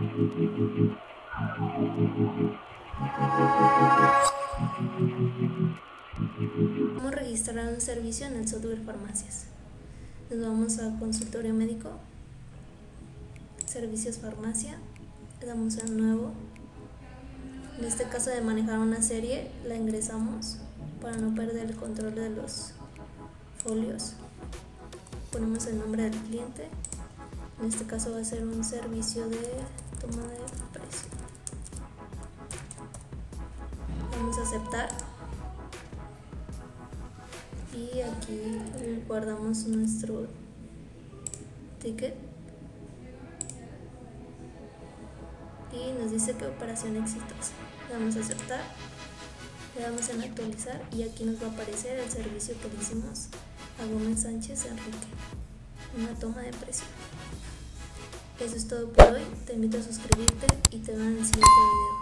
Vamos a registrar un servicio en el software farmacias. Nos vamos a consultorio médico, servicios farmacia, le damos en nuevo. En este caso de manejar una serie la ingresamos para no perder el control de los folios. Ponemos el nombre del cliente, en este caso va a ser un servicio de toma de precio. Vamos a aceptar y aquí guardamos nuestro ticket y nos dice que operación exitosa. Le damos a aceptar, le damos en actualizar y aquí nos va a aparecer el servicio que le hicimos a Gómez Sánchez Enrique, una toma de presión. Eso es todo por hoy, te invito a suscribirte y te veo en el siguiente video.